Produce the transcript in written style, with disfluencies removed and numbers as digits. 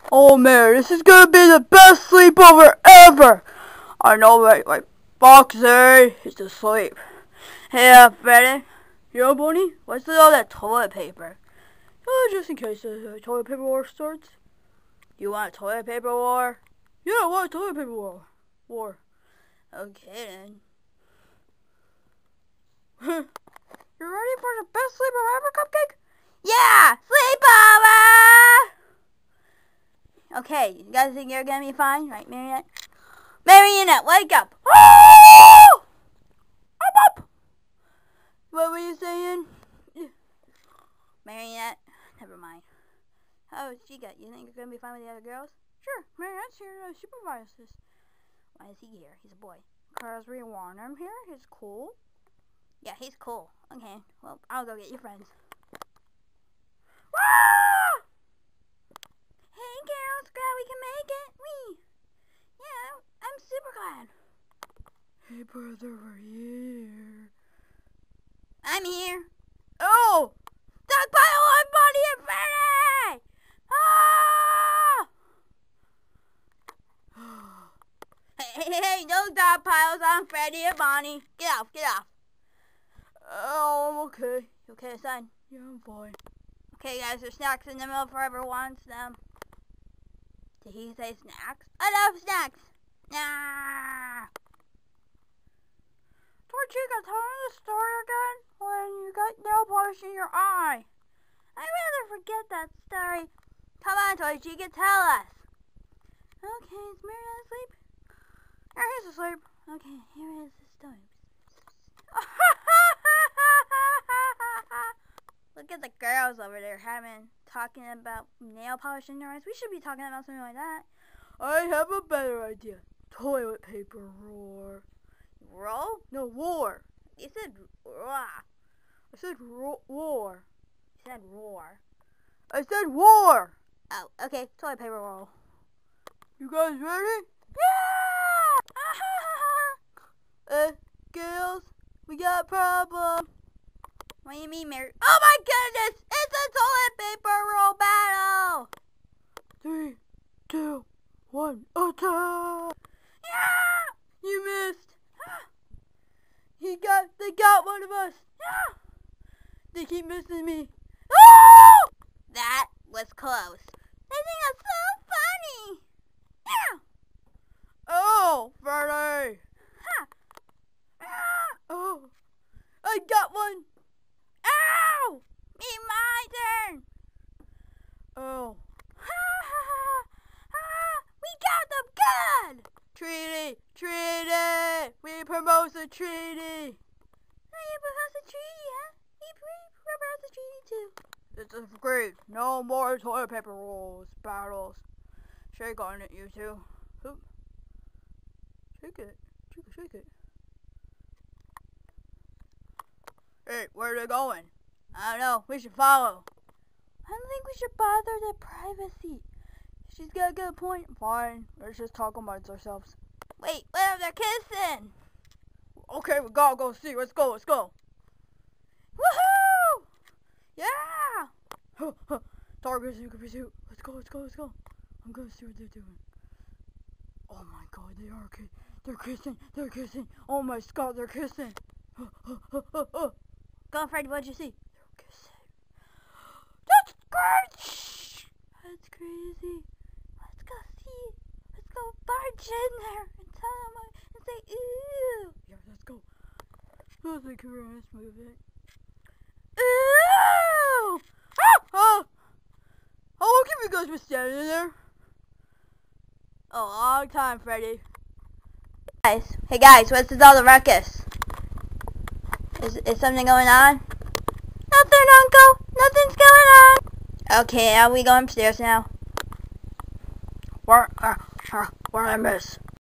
Oh man, this is gonna be the best sleepover ever! I know, right? Like, Foxy is asleep. Hey, Freddy. Yo, Bonnie, what's with all that toilet paper? Oh, just in case the toilet paper war starts. You want a toilet paper war? Yeah, I want a toilet paper war. Okay, then. You ready for the best sleepover ever, Cupcake? Yeah! Sleepover! Okay, you guys think you're gonna be fine? Right, Marionette? Marionette, wake up! Oh! Up! What were you saying? Marionette, never mind. Oh, Chica, you think you're gonna be fine with the other girls? Sure, Marionette's here to supervise this. Why is he here? He's a boy. Cause we want him here? He's cool. Yeah, he's cool. Okay, well, I'll go get your friends. Ah! Hey, girls, glad we can make it. Yeah, I'm super glad. Hey, brother, we're here. I'm here. Oh! Stockpile on Bonnie and Freddy! Ah! Hey, no stockpiles on Freddy and Bonnie. Get off. Oh, I'm okay. You okay, son? Yeah, I'm fine. Okay, guys, there's snacks in the middle if whoever wants them. Did he say snacks? I love snacks! Nah! Toy Chica, tell me the story again when you got nail polish in your eye. I'd rather forget that story. Come on, Toy Chica, tell us. Okay, is Marionette asleep? Yeah, he's asleep. Okay, here is the story. Look at the girls over there talking about nail polish in their eyes. We should be talking about something like that. I have a better idea. Toilet paper roar. Roll? No, war. You said roar. I said war. You said roar. I said war. Oh, okay. Toilet paper roll. You guys ready? Yeah! Girls, we got a problem. What do you mean, Mary? Oh my goodness! It's a toilet paper roll battle! 3, 2, 1, attack! Yeah! You missed! They got one of us! Yeah! They keep missing me. Oh! That was close. They think that's so funny! Yeah! Oh, Freddy! Ha! Oh! I got one! Ow! Me, my turn! Oh. We got them good! Treaty! We promote the treaty! You promote the treaty, huh? We promote the treaty too. This is great. No more toilet paper rolls, battles. Shake on it, you two. Oop. Shake it. Shake it. Hey, where are they going? I don't know. We should follow. I don't think we should bother their privacy. She's got a good point. Fine. Let's just talk amongst ourselves. Wait, what if they're kissing? Okay, we gotta go see. Let's go. Woohoo! Yeah! Target pursuit. Let's go. I'm gonna see what they're doing. Oh my god, they're kissing. Oh my god, they're kissing. Go on, Freddy, what'd you see? They're kissing. That's great! That's crazy. Let's go see. Let's go barge in there and tell them and say, ooh. Yeah, let's go. Let's make a let's move it. Ooh! How long have you guys been standing there? A long time, Freddy. Hey guys, what's with all the ruckus? Is something going on? Nothing, Uncle. Nothing's going on. Okay, now we go upstairs now. Where I miss?